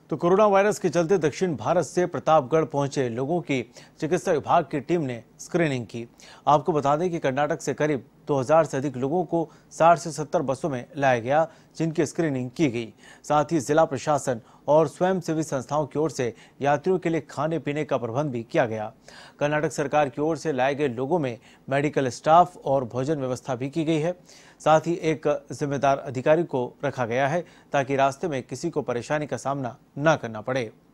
तो corona virus के चलते दक्षिण भारत से प्रतापगढ़ पहुंचे लोगों की चिकित्सा विभाग की टीम ने स्क्रीनिंग की। आपको बता दें कि कर्नाटक से करीब 2000 से अधिक लोगों को 60 से 70 बसों में लाया गया, जिनकी स्क्रीनिंग की गई। साथ ही जिला प्रशासन और स्वयंसेवी संस्थाओं की ओर से यात्रियों के लिए खाने पीने का प्रबंध भी किया गया। कर्नाटक सरकार की ओर से लाए गए लोगों में मेडिकल स्टाफ और भोजन व्यवस्था भी की गई है। साथ ही एक जिम्मेदार अधिकारी को रखा गया है ताकि रास्ते में किसी को परेशानी का सामना न करना पड़े।